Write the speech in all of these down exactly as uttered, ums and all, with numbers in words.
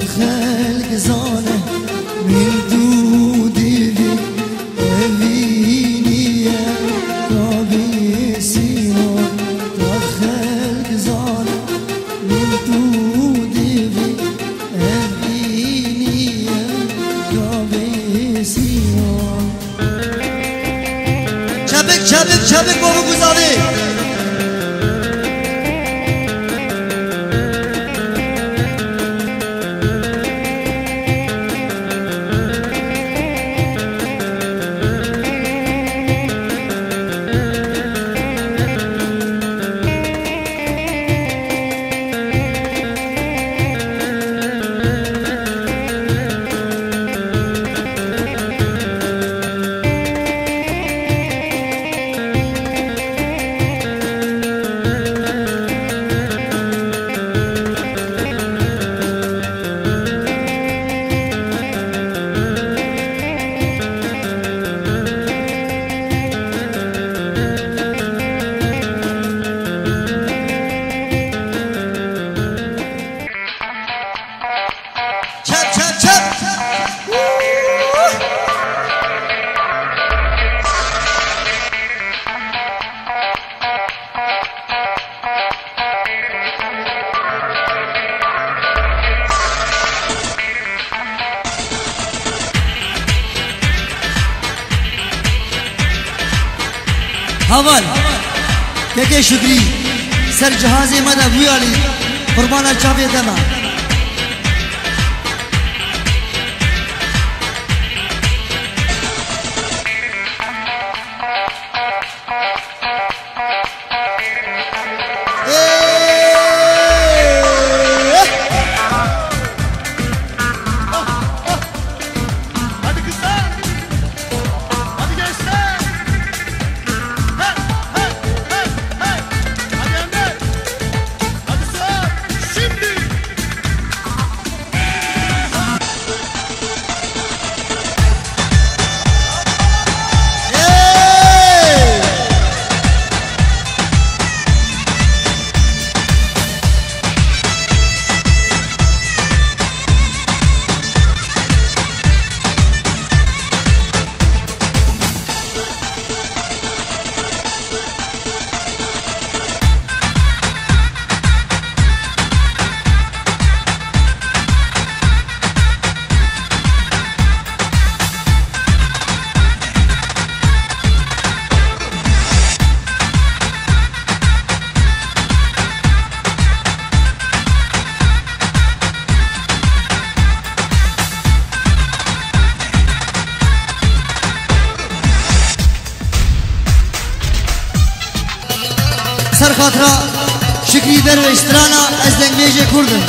خلق زانه من دو دیوی اوینیه کابی سیمان داد خلق زانه من دو دیوی اوینیه کابی سیمان چبک چبک چبک بابا گزاده اول که شکری سر جهازی مده بویالی قربان چاپی دما سر خاطرة شكري درويش ترانا ازدن بيجي كردن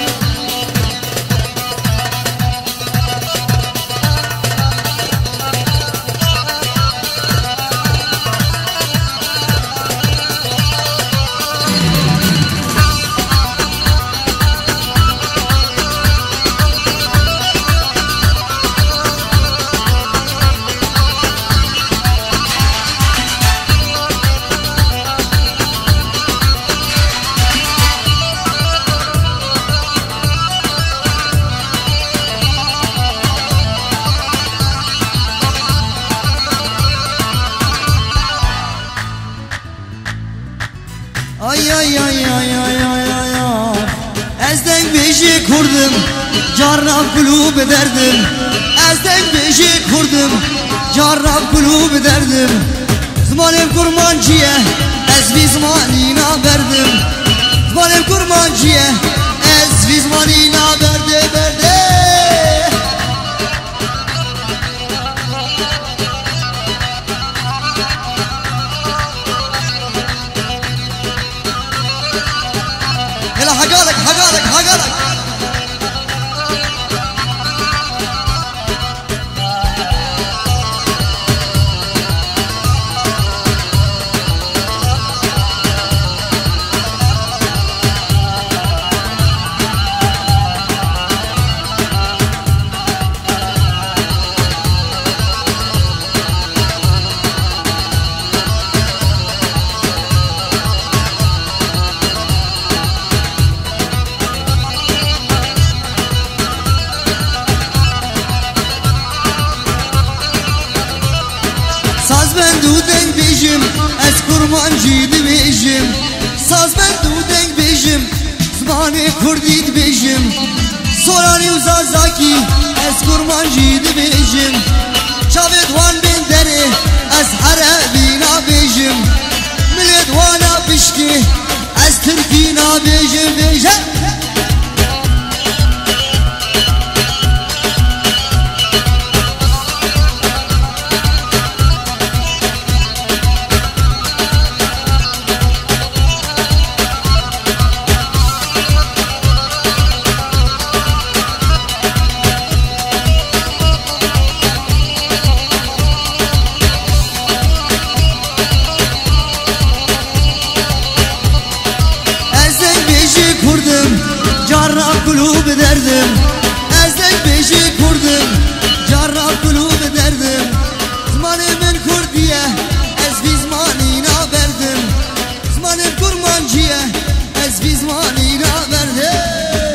Ay ay ay ay ay ay ay ay Ezden beşi kurdum Carrab kulub ederdim Ezden beşi kurdum Carrab kulub ederdim Zmanem kurmancıya Ez vizmanina verdim Zmanem kurmancıya Ez vizmanina verdi verdi حقالك حقالك حقالك دو دنگ بیجم از کرمان جید بیجم ساز من دو دنگ بیجم زبان کردی بیجم سورانی و زازاکی از کرمان جید بیجم شاید وان بین دره از عربینا بیجم ملت وانا بشکی از ترکینا بیجم بیجم قلوب دردم ازدک بیشی کردم جراب قلوب دردم زمان من کردیه از بی زمانی نابردم زمان کرمانجیه از بی زمانی نابردم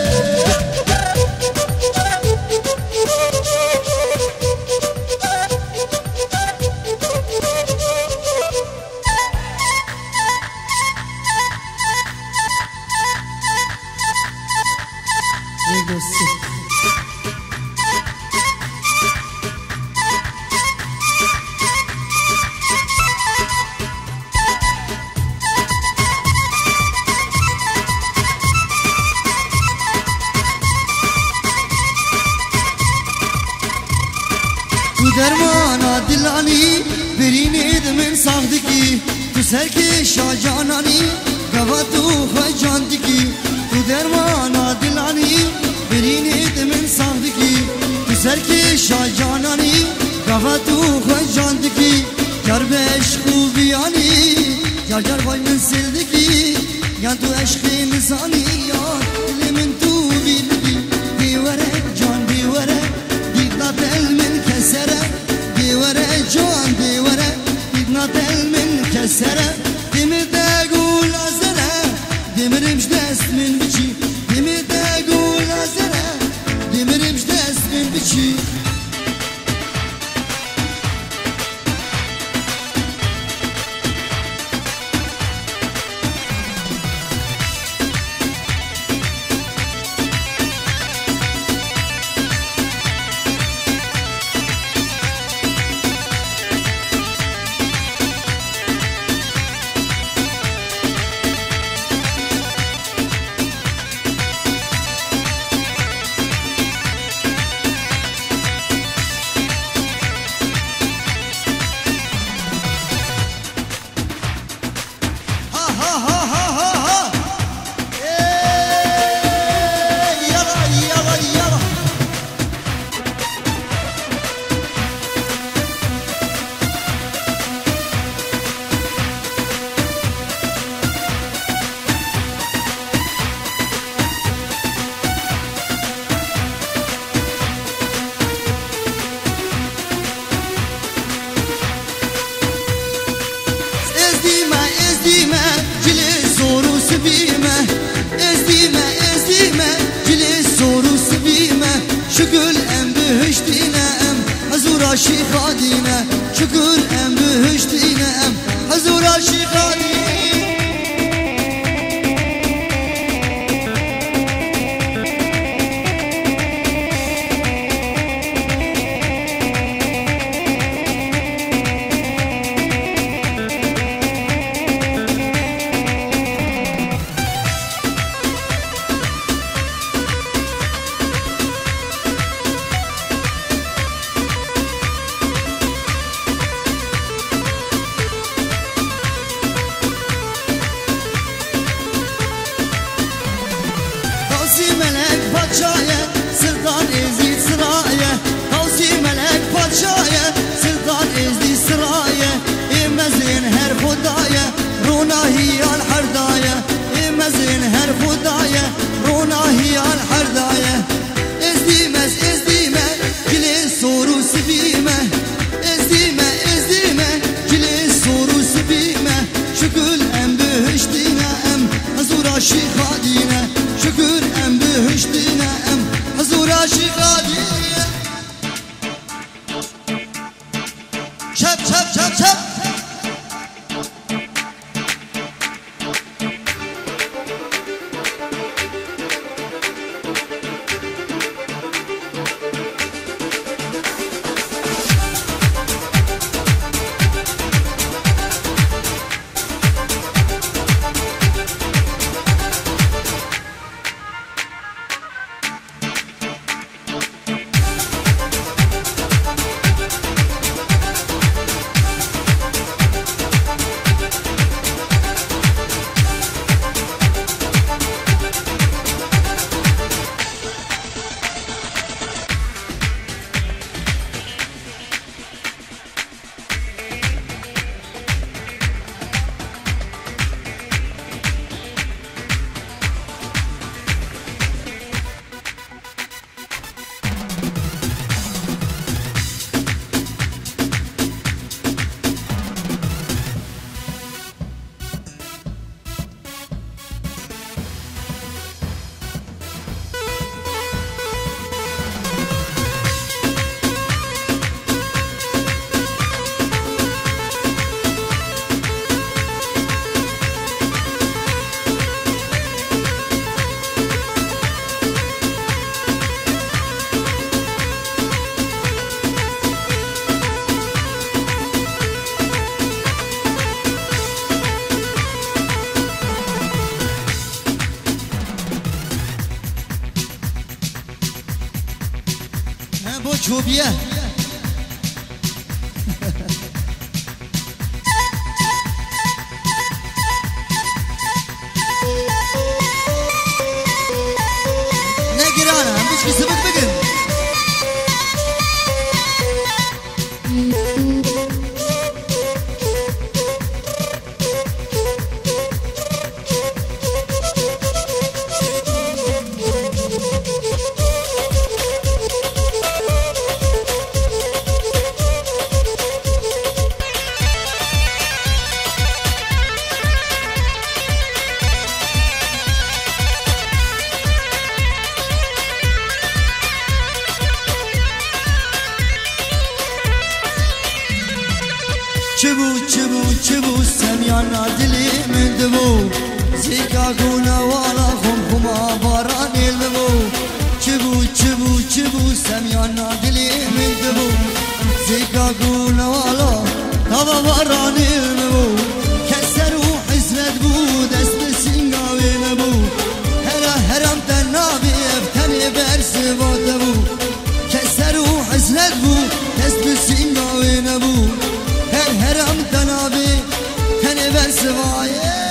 تو درمانا دلانی برینید من ساختکی تو سرک شاجانانی گوا تو خواه جاندکی تو درمانا دلانی برینید من ساختکی تو سرک شاجانانی گوا تو خواه جاندکی جار به عشق خوبیانی جار جار وای من سردکی یان تو عشق نزانی یار دل من تو بیلدی دیوره جان دیوره دیدنا دل من کسره دیوره جان دیوره دیدنا دل من کسره demir de gul azere demirimş dest min biçi demir de gul azere demirimş dest min biçi Ezdime, ezdime, cili soru sibime Şükür em bühüştine em Hazura şikhadine Şükür em bühüştine em Hazura şikhadine melek padşaya sırdan ezdi sıraya Kavsi melek padşaya sırdan ezdi sıraya İmezin her hudaya runahi al hardaya İmezin her hudaya runahi al hardaya Ezdimez ezdime kili soru sibime Ezdime ezdime kili soru sibime Şükür em bühüştine em hazura şikhadine Şükür em bühüştine em hazura şikhadine Çap çap çap çap بو چوبیه نگرانه هم بیش کسی بک بگن چبو چبو چبو سمیانا دلی من دبو زیکا گونا والا خم خما باران البو چبو چبو چبو سمیانا دلی من دبو زیکا گونا والا تابا باران البو کسر و حسرت بو دست بسنگاوی نبو هرا هرم تنابی افتنی برس باتبو کسر و حسرت بو دست بسنگاوی نبو هر هرم تنابي تني بس وايه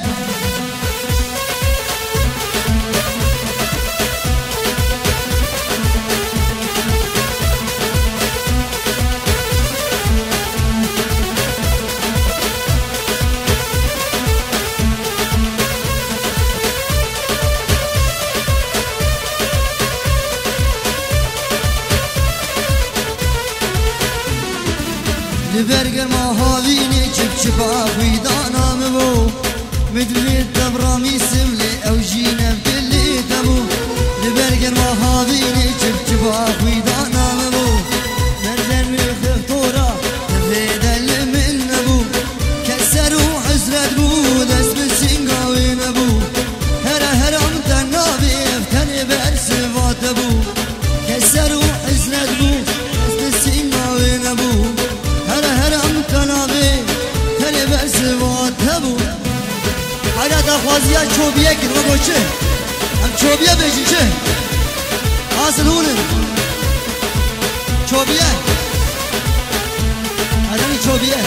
لبرگر ما هاوینی چپ چپا ویدانا مبو مدوید دبرامی سملی او جینم دلی دبو لبرگر ما هاوینی چپ چپا ویدانا مبو مردن میخف طورا تفیدل من نبو کسر و حسرت بو دست بسنگاوی نبو هره هرم تنابی افتنی برسوات بو کسر و حسرت بو دست بسنگاوی نبو حالا دخوازیه چوبیه کن و گوشه هم چوبیه بیشی چه حاصل هونن چوبیه حالا چوبیه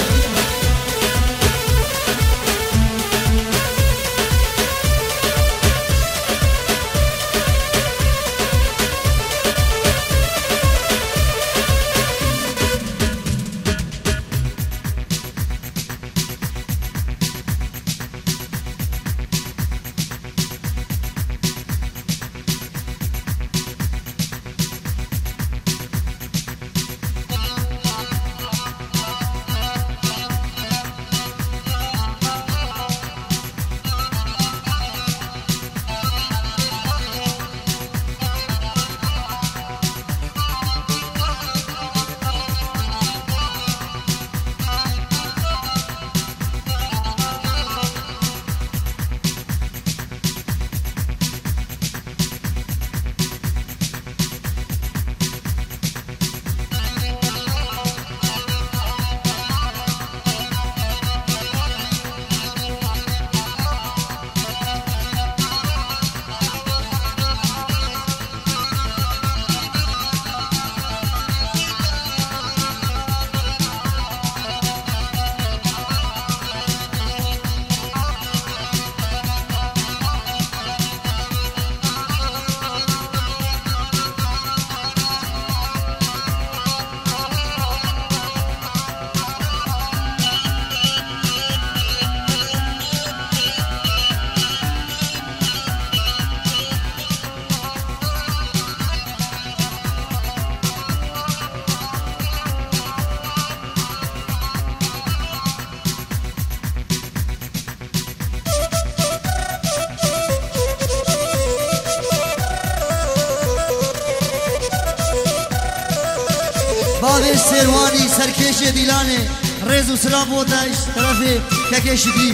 باوی سروانی سرکش دیلانه رز و سلام بودش طرف ککش دی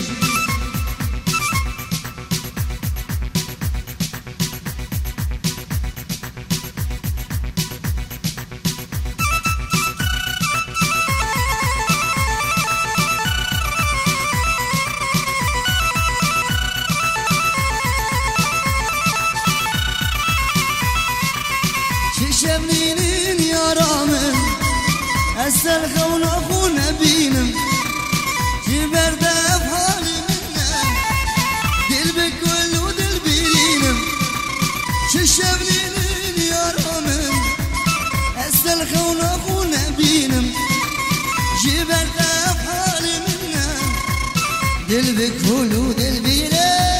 چشم نینین یار رامن أسأل خون أخونا بينم جبر دف حالي منا دل بكل ودل بينم ششبنين يا رامن أسأل خون أخونا بينم جبر دف حالي منا دل بكل ودل بينم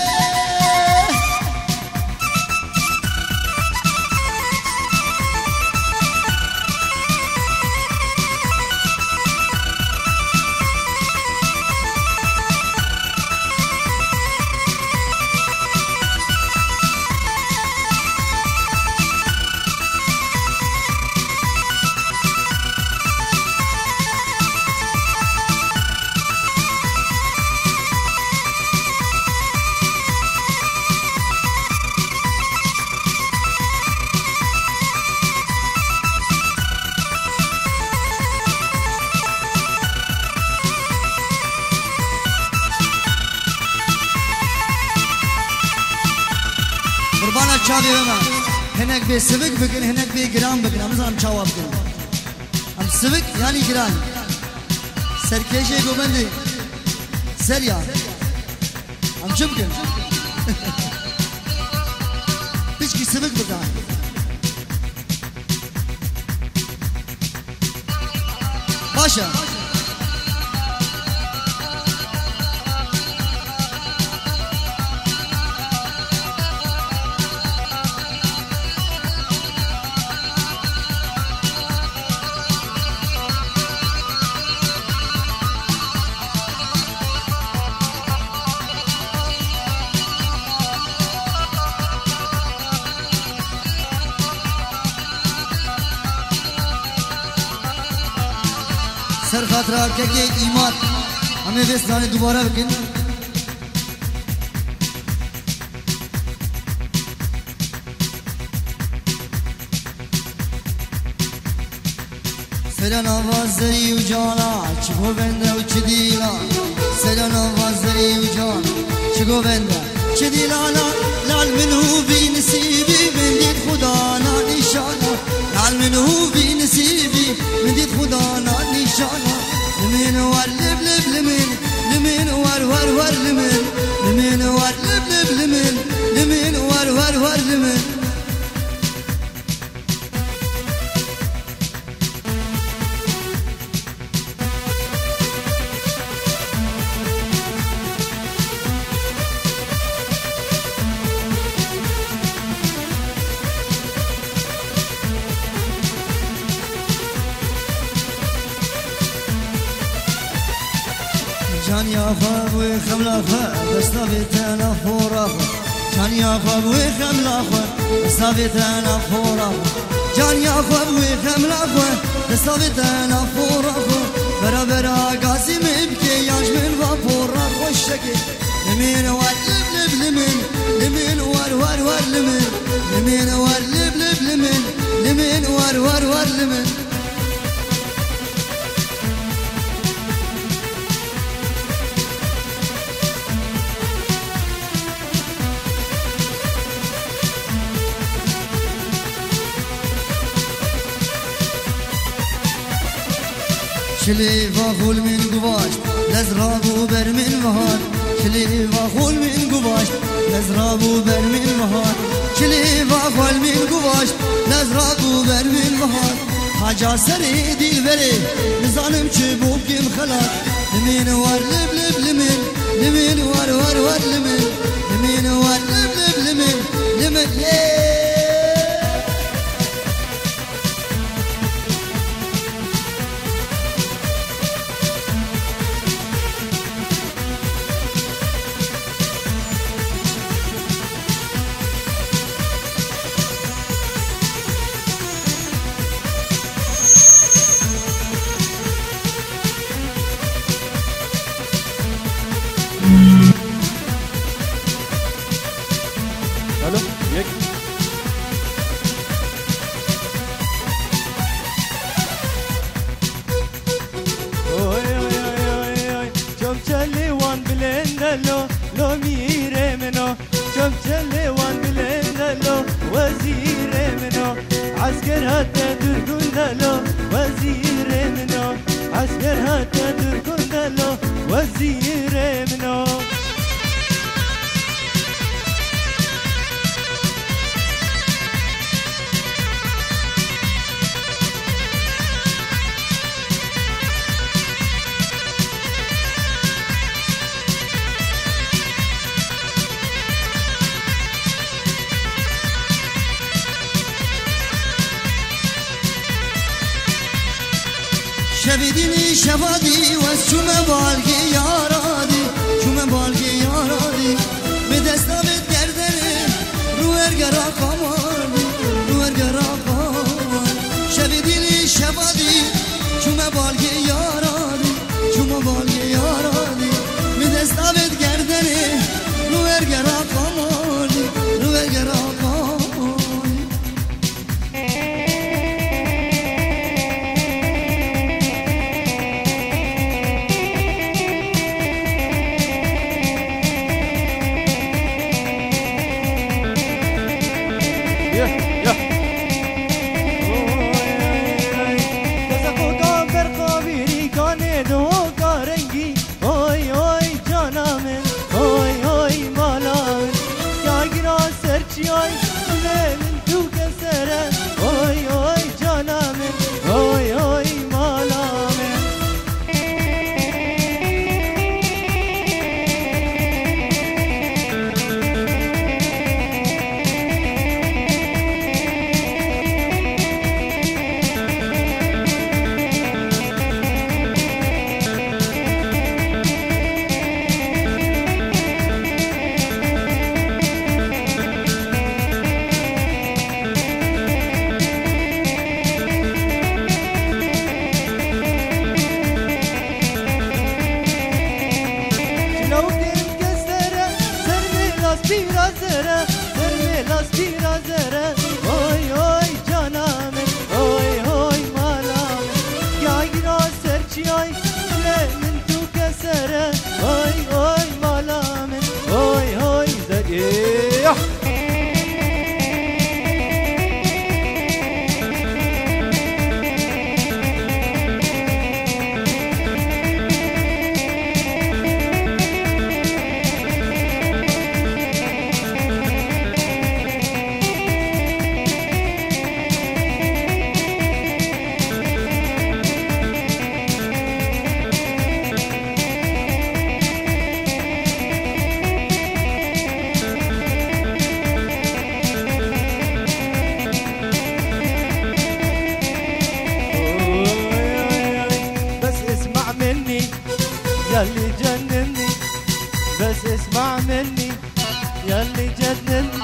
قربانا چاوی بما هنک بی سوک بکن هنک بی گرام بکن هم زنم چاوا بکن هم سوک یعنی گرام سرکشه گوبنده سریا هم چه بکن پیچکی سوک بکن باشه سر خاطر که که ایمان همه بستانه دوباره بکن سران آواز زری و جانا چگو بنده و چه دیلا سران آواز زری و جانا چگو بنده چه دیلانا لال منو بی نصیبی من دید خدا نا نشانا لال منو بی نصیبی من دید خدا نا نشانا لمن ور لب لب لمن لمن ور ور ور لمن لمن ور لب لب لمن لمن ور ور ور لمن جان يا خواب وخملا خواب استبيت انا فورا جان يا خواب وخملا خواب استبيت انا فورا جان يا خواب وخملا خواب استبيت انا فورا برا برا قاسم بكي ياش من فورا خوشك لمن ور لب لب لمن لمن ور ور ور لمن لمن ور لب لب لمن لمن ور ور ور لمن شلی واخول من گواشت لزرابو بر من وهان شلی واخول من گواشت لزرابو بر من وهان شلی واخول من گواشت لزرابو بر من وهان حاجا سری دیل بری نزانم چه بوکیم خلاص لمن ور لب لب لمن لمن ور ور ور لمن لمن ور لب لب لمن لمن الو یک اوی اوی اوی اوی چم چلی وان بلندلو لو میره منو چم چلی وان بلندلو وزیر منو عسكر عسكر هاته تركون دلو وزیر منو عسكر هاته تركون دلو وزیر منو شبیدینی شبادی و از چوم بالگی یارادی چوم بالگی یارادی به دستا به دردنه رو ارگرا کامانی رو ارگرا کامانی شبیدینی شبادی چوم بالگی یارادی چوم بالگی یارادی به دستا به دردنه رو ارگرا کامانی رو ارگرا کامانی ياللي جنني بس اسمع مني ياللي جنني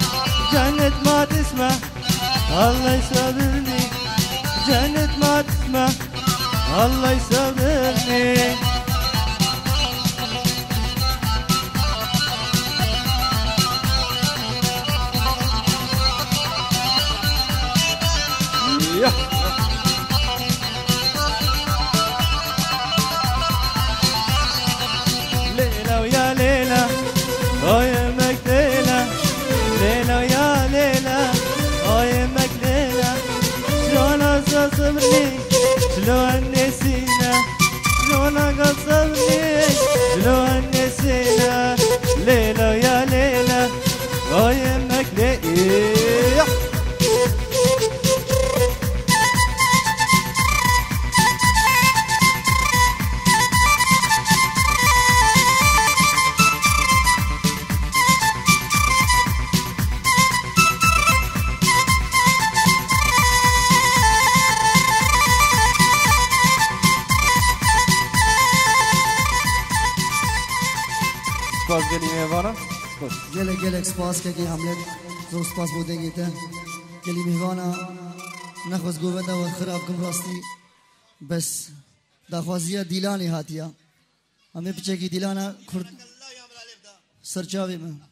جنت ما تسمع الله يصبرني جنت ما تسمع الله يصبرني ليلة ويا ليلة ويا مكليلة ليلة ويا ليلة ويا مكليلة شلون صبرني شلون نسينا شلون صبرني شلون نسينا ليلة ويا ليلة ويا مكليلة سپاس گلی میوانم گله گله سپاس که حملت زو سپاس بوده گیته گلی میوانا نخوز گوبنده و خراب کم راستی بس دخوازیه دیلانی هاتیا همه پچه کی دیلانا کرد سرچاوی من